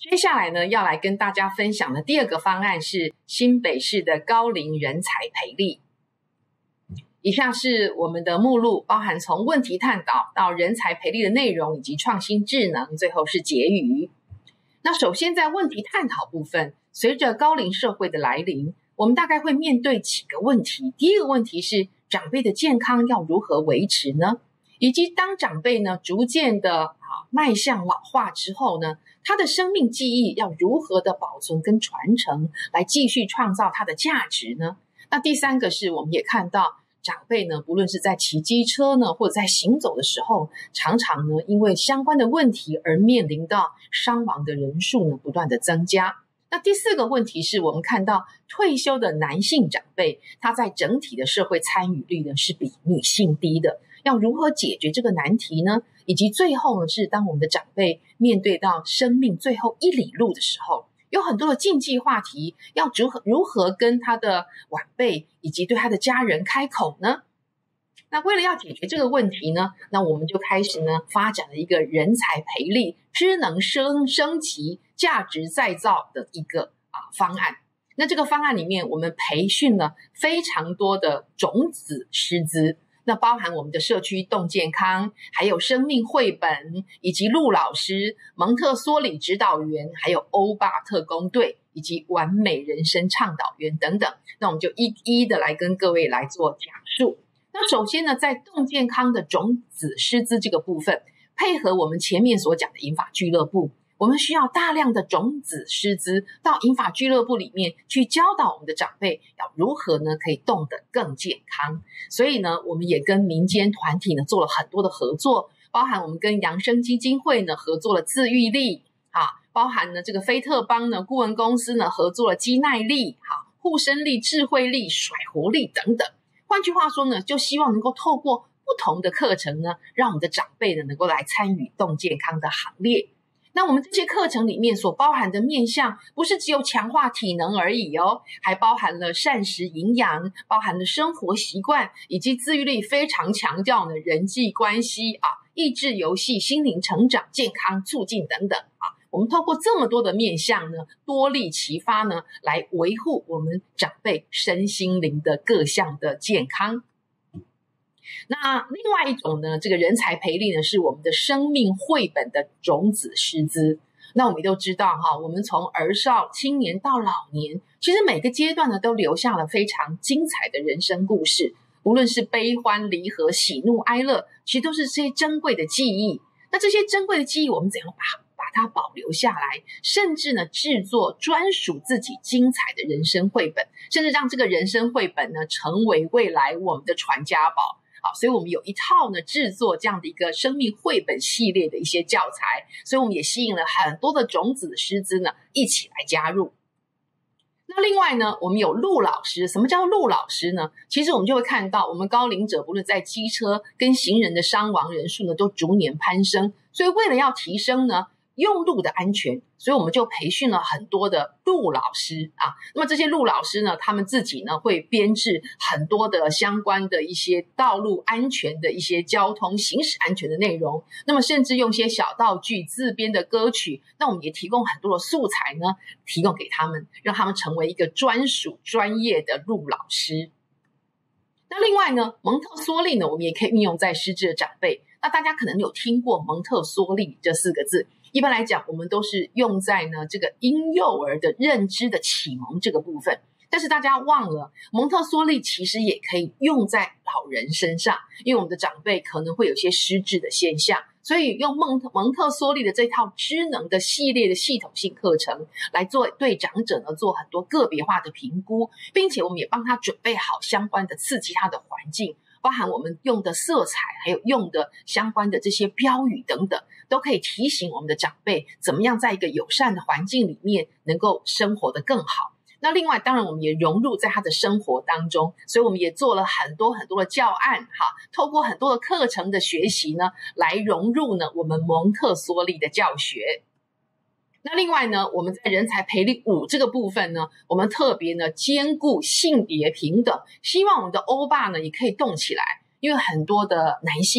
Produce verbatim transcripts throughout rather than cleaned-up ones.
接下来呢，要来跟大家分享的第二个方案是新北市的高龄人才培力。以下是我们的目录，包含从问题探讨到人才培力的内容以及创新智能，最后是结语。那首先在问题探讨部分，随着高龄社会的来临，我们大概会面对几个问题。第一个问题是长辈的健康要如何维持呢？以及当长辈呢逐渐的啊迈向老化之后呢，他的生命记忆要如何的保存跟传承，来继续创造它的价值呢？那第三个是我们也看到长辈呢，不论是在骑机车呢，或者在行走的时候，常常呢因为相关的问题而面临到伤亡的人数呢不断的增加。那第四个问题是我们看到退休的男性长辈，他在整体的社会参与率呢是比女性低的，要如何解决这个难题呢？以及最后呢是当我们的长辈面对到生命最后一里路的时候，有很多的禁忌话题，要如何如何跟他的晚辈以及对他的家人开口呢？那为了要解决这个问题呢，那我们就开始呢发展了一个人才培力、知能升升级、价值再造的一个啊方案。那这个方案里面，我们培训了非常多的种子师资，那包含我们的社区动健康，还有生命绘本，以及陆老师、蒙特梭利指导员，还有欧巴特工队，以及完美人生倡导员等等。那我们就一一的来跟各位来做讲述。那首先呢，在动健康的种子师资这个部分，配合我们前面所讲的银发俱乐部，我们需要大量的种子师资到银发俱乐部里面去教导我们的长辈要如何呢可以动得更健康。所以呢，我们也跟民间团体呢做了很多的合作，包含我们跟扬生基金会呢合作了自愈力，啊，包含呢这个菲特邦呢顾问公司呢合作了肌耐力，好，护身力、智慧力、甩活力等等。换句话说呢，就希望能够透过不同的课程呢，让我们的长辈呢能够来参与动健康的行列。那我们这些课程里面所包含的面向，不是只有强化体能而已哦，还包含了膳食营养，包含了生活习惯，以及自愈力非常强调呢人际关系啊、益智游戏、心灵成长、健康促进等等啊。我们透过这么多的面向呢，多力齐发呢，来维护我们长辈身心灵的各项的健康。那另外一种呢，这个人才培力呢，是我们的生命绘本的种子师资。那我们都知道哈，我们从儿少、青年到老年，其实每个阶段呢，都留下了非常精彩的人生故事。无论是悲欢离合、喜怒哀乐，其实都是这些珍贵的记忆。那这些珍贵的记忆，我们怎样把把它保留下来，甚至呢制作专属自己精彩的人生绘本，甚至让这个人生绘本呢成为未来我们的传家宝。好，所以我们有一套呢制作这样的一个生命绘本系列的一些教材，所以我们也吸引了很多的种子师资呢一起来加入。那另外呢，我们有陆老师。什么叫陆老师呢？其实我们就会看到，我们高龄者不论在机车跟行人的伤亡人数呢都逐年攀升，所以为了要提升呢用路的安全，所以我们就培训了很多的路老师啊。那么这些路老师呢，他们自己呢会编制很多的相关的一些道路安全的一些交通行驶安全的内容，那么甚至用一些小道具、自编的歌曲，那我们也提供很多的素材呢，提供给他们，让他们成为一个专属专业的路老师。那另外呢，蒙特梭利呢，我们也可以运用在失智的长辈。那大家可能有听过蒙特梭利这四个字，一般来讲我们都是用在呢这个婴幼儿的认知的启蒙这个部分，但是大家忘了蒙特梭利其实也可以用在老人身上，因为我们的长辈可能会有些失智的现象，所以用蒙特蒙特梭利的这套知能的系列的系统性课程来做对长者呢做很多个别化的评估，并且我们也帮他准备好相关的刺激他的环境，包含我们用的色彩，还有用的相关的这些标语等等，都可以提醒我们的长辈怎么样在一个友善的环境里面能够生活得更好。那另外当然我们也融入在他的生活当中，所以我们也做了很多很多的教案哈，透过很多的课程的学习呢，来融入呢我们蒙特梭利的教学。那另外呢，我们在人才培力五这个部分呢，我们特别呢兼顾性别平等，希望我们的欧巴呢也可以动起来，因为很多的男性啊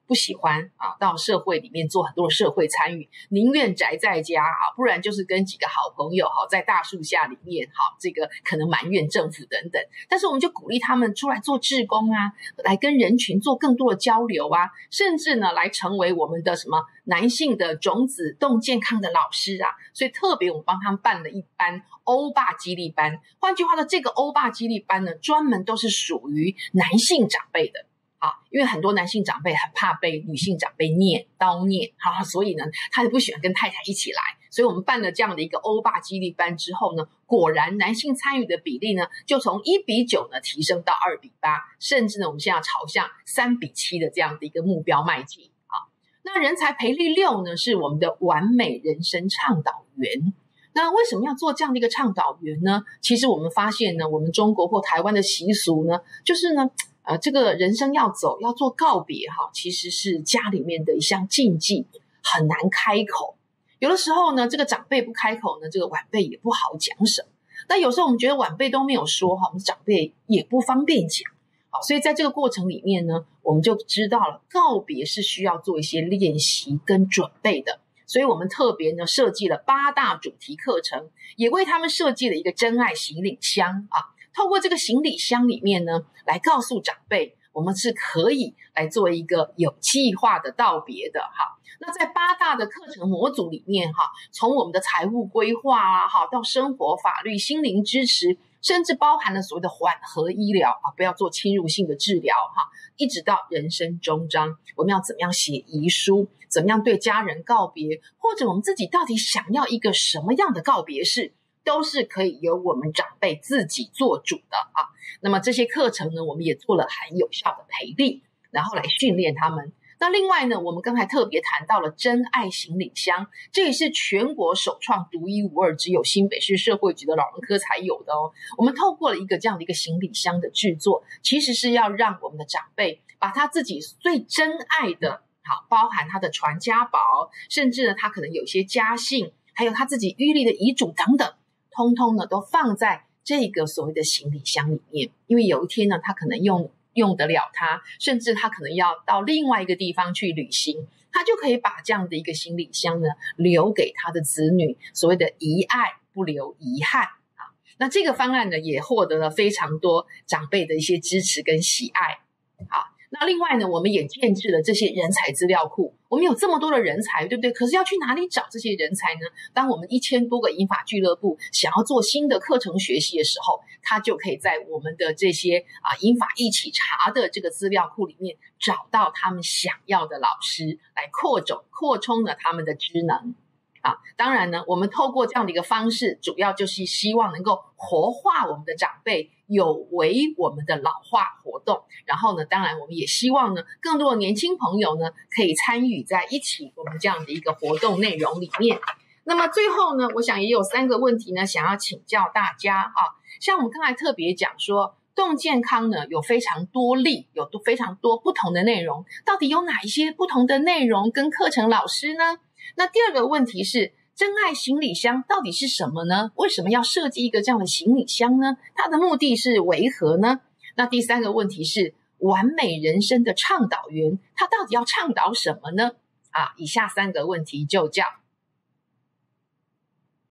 不喜欢啊到社会里面做很多的社会参与，宁愿宅在家啊，不然就是跟几个好朋友哈在大树下里面哈，这个可能埋怨政府等等。但是我们就鼓励他们出来做志工啊，来跟人群做更多的交流啊，甚至呢来成为我们的什么男性的种子动健康的老师啊。所以特别我们帮他们办了一班欧霸激励班。换句话说，这个欧霸激励班呢，专门都是属于男性长辈的。啊，因为很多男性长辈很怕被女性长辈念叨念，好，所以呢，他就不喜欢跟太太一起来。所以我们办了这样的一个欧霸激励班之后呢，果然男性参与的比例呢，就从一比九呢提升到二比八，甚至呢，我们现在朝向三比七的这样的一个目标迈进啊。那人才培力六呢，是我们的完美人生倡导员。那为什么要做这样的一个倡导员呢？其实我们发现呢，我们中国或台湾的习俗呢，就是呢。呃，这个人生要走要做告别哈，其实是家里面的一项禁忌，很难开口。有的时候呢，这个长辈不开口呢，这个晚辈也不好讲什么。那有时候我们觉得晚辈都没有说哈，我们长辈也不方便讲。好，所以在这个过程里面呢，我们就知道了告别是需要做一些练习跟准备的。所以我们特别呢设计了八大主题课程，也为他们设计了一个真爱行李箱啊。透过这个行李箱里面呢，来告诉长辈，我们是可以来做一个有计划的道别的哈。那在八大的课程模组里面哈，从我们的财务规划啊，哈，到生活法律、心灵支持，甚至包含了所谓的缓和医疗啊，不要做侵入性的治疗哈，一直到人生终章，我们要怎么样写遗书，怎么样对家人告别，或者我们自己到底想要一个什么样的告别式，都是可以由我们长辈自己做主的啊。那么这些课程呢，我们也做了很有效的培力，然后来训练他们。那另外呢，我们刚才特别谈到了真爱行李箱，这也是全国首创独一无二，只有新北市社会局的老人科才有的哦。我们透过了一个这样的一个行李箱的制作，其实是要让我们的长辈把他自己最珍爱的，好，包含他的传家宝，甚至呢他可能有些家信，还有他自己预立的遗嘱等等，通通呢都放在这个所谓的行李箱里面。因为有一天呢，他可能用用得了它，甚至他可能要到另外一个地方去旅行，他就可以把这样的一个行李箱呢留给他的子女，所谓的遗爱不留遗憾啊。那这个方案呢也获得了非常多长辈的一些支持跟喜爱啊。那另外呢，我们也建制了这些人才资料库。我们有这么多的人才，对不对？可是要去哪里找这些人才呢？当我们一千多个银发俱乐部想要做新的课程学习的时候，他就可以在我们的这些啊银发一起查的这个资料库里面找到他们想要的老师，来扩种扩充了他们的知能。啊，当然呢，我们透过这样的一个方式，主要就是希望能够活化我们的长辈，有违我们的老化活动。然后呢，当然我们也希望呢，更多的年轻朋友呢，可以参与在一起我们这样的一个活动内容里面。那么最后呢，我想也有三个问题呢，想要请教大家啊。像我们刚才特别讲说，动健康呢有非常多例，有非常多不同的内容，到底有哪一些不同的内容跟课程老师呢？那第二个问题是，真爱行李箱到底是什么呢？为什么要设计一个这样的行李箱呢？它的目的是为何呢？那第三个问题是，完美人生的倡导员，他到底要倡导什么呢？啊，以下三个问题就叫